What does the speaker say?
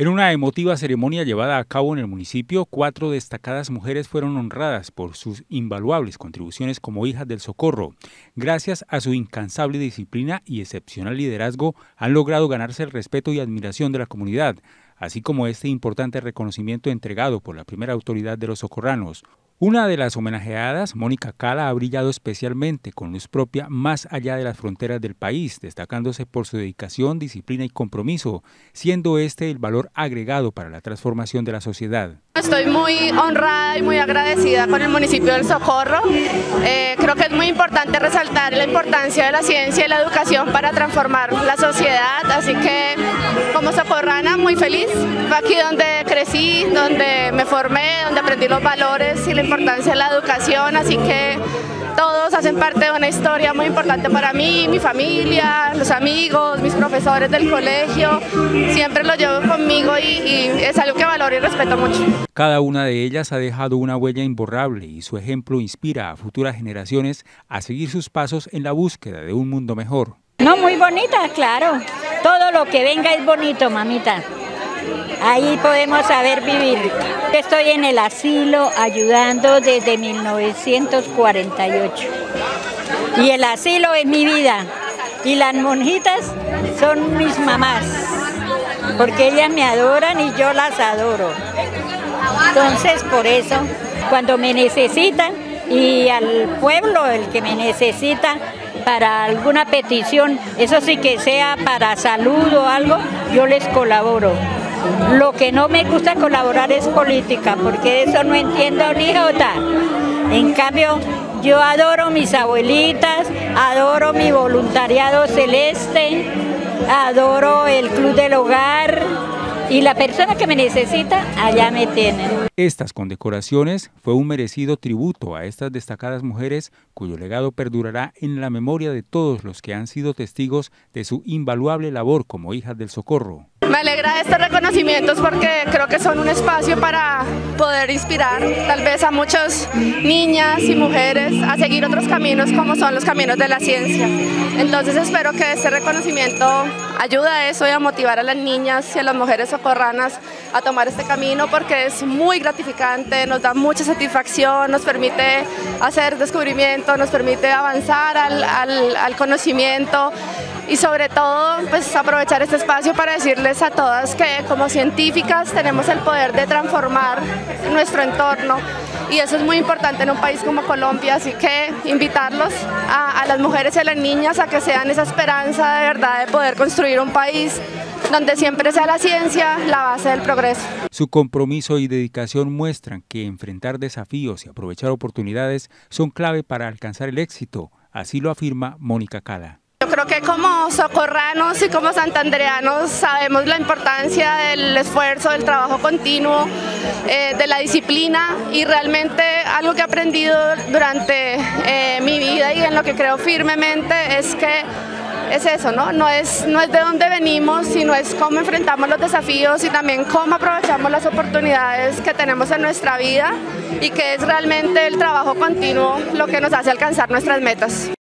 En una emotiva ceremonia llevada a cabo en el municipio, 4 destacadas mujeres fueron honradas por sus invaluables contribuciones como hijas del socorro. Gracias a su incansable disciplina y excepcional liderazgo, han logrado ganarse el respeto y admiración de la comunidad, así como este importante reconocimiento entregado por la primera autoridad de los socorranos. Una de las homenajeadas, Mónica Cala, ha brillado especialmente con luz propia más allá de las fronteras del país, destacándose por su dedicación, disciplina y compromiso, siendo este el valor agregado para la transformación de la sociedad. Estoy muy honrada y muy agradecida con el municipio del Socorro. Creo que es muy importante resaltar la importancia de la ciencia y la educación para transformar la sociedad, así que como socorrana muy feliz. Fue aquí donde crecí, donde me formé, donde aprendí los valores y la importancia de la educación, así que todos hacen parte de una historia muy importante para mí, mi familia, los amigos, mis profesores del colegio, siempre lo llevo conmigo y es algo que valoro y respeto mucho. Cada una de ellas ha dejado una huella imborrable y su ejemplo inspira a futuras generaciones a seguir sus pasos en la búsqueda de un mundo mejor. No, muy bonita, claro. Todo lo que venga es bonito, mamita. Ahí podemos saber vivir. Estoy en el asilo ayudando desde 1948. Y el asilo es mi vida. Y las monjitas son mis mamás. Porque ellas me adoran y yo las adoro. Entonces, por eso, cuando me necesitan, y al pueblo el que me necesita para alguna petición, eso sí que sea para salud o algo, yo les colaboro. Lo que no me gusta colaborar es política, porque eso no entiendo ni jota. En cambio, yo adoro mis abuelitas, adoro mi voluntariado celeste, adoro el club del hogar y la persona que me necesita, allá me tienen. Estas condecoraciones fue un merecido tributo a estas destacadas mujeres cuyo legado perdurará en la memoria de todos los que han sido testigos de su invaluable labor como hijas del socorro. Me alegra estos reconocimientos porque creo que son un espacio para poder inspirar tal vez a muchas niñas y mujeres a seguir otros caminos como son los caminos de la ciencia. Entonces espero que este reconocimiento ayude a eso y a motivar a las niñas y a las mujeres socorranas a tomar este camino porque es muy gratificante, nos da mucha satisfacción, nos permite hacer descubrimiento, nos permite avanzar al conocimiento. Y sobre todo, pues aprovechar este espacio para decirles a todas que como científicas tenemos el poder de transformar nuestro entorno y eso es muy importante en un país como Colombia, así que invitarlos a las mujeres y a las niñas a que sean esa esperanza de verdad de poder construir un país donde siempre sea la ciencia la base del progreso. Su compromiso y dedicación muestran que enfrentar desafíos y aprovechar oportunidades son clave para alcanzar el éxito, así lo afirma Mónica Cala. Yo creo que como socorranos y como santandereanos sabemos la importancia del esfuerzo, del trabajo continuo, de la disciplina y realmente algo que he aprendido durante mi vida y en lo que creo firmemente es que es eso, ¿no? No es de dónde venimos, sino es cómo enfrentamos los desafíos y también cómo aprovechamos las oportunidades que tenemos en nuestra vida y que es realmente el trabajo continuo lo que nos hace alcanzar nuestras metas.